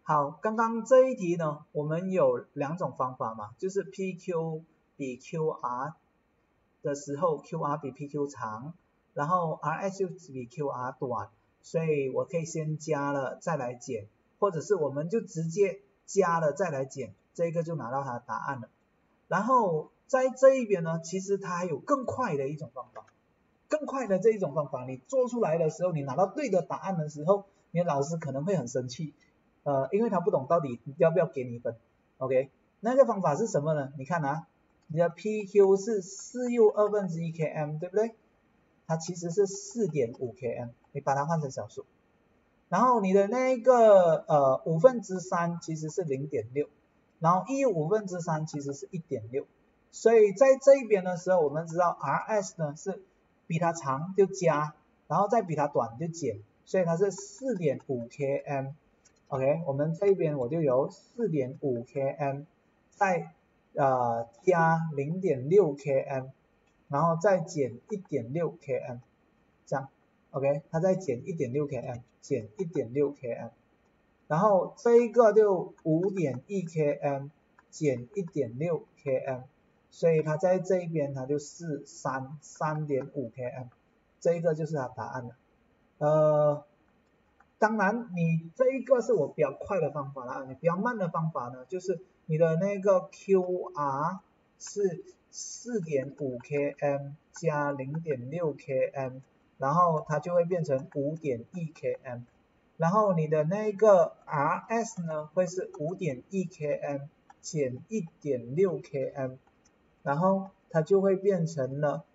好，刚刚这一题呢，我们有两种方法嘛，就是 PQ 比 QR 的时候 QR 比 PQ 长，然后 RS 就比 QR 短，所以我可以先加了再来减，或者是我们就直接加了再来减，这个就拿到它的答案了。然后在这一边呢，其实它还有更快的一种方法，更快的这一种方法，你做出来的时候，你拿到对的答案的时候，你的老师可能会很生气，因为他不懂到底要不要给你分 ，OK？ 那个方法是什么呢？你看啊，你的 PQ 是4又1/2 km， 对不对？它其实是 4.5 km， 你把它换成小数，然后你的那个3/5其实是 0.6， 然后1又3/5其实是 1.6， 所以在这一边的时候，我们知道 RS 呢是比它长就加，然后再比它短就减，所以它是 4.5 km。OK， 我们这边我就有 4.5 km， 再加 0.6 km， 然后再减 1.6 km， 这样 OK， 它再减 1.6 km， 减 1.6 km， 然后这一个就 5.1 km 减 1.6 km， 所以它在这一边它就是3.5 km， 这一个就是它答案了。当然你这一个是我比较快的方法啦，你比较慢的方法呢，就是你的那个 QR 是 4.5 km 加 0.6 km， 然后它就会变成 5.1 km， 然后你的那个 RS 呢会是 5.1 km 减 1.6 km， 然后它就会变成了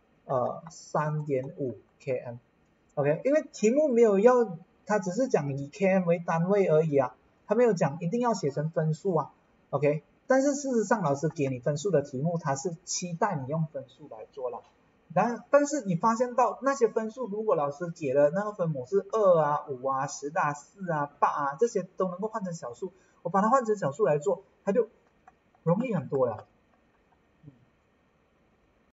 3.5 km。OK， 因为题目没有要，它只是讲以 km 为单位而已啊，它没有讲一定要写成分数啊 ，OK， 但是事实上老师给你分数的题目，它是期待你用分数来做了，但是你发现到那些分数，如果老师给的那个分母是2啊、5啊、10啊、4啊、8啊，这些都能够换成小数，我把它换成小数来做，它就容易很多了。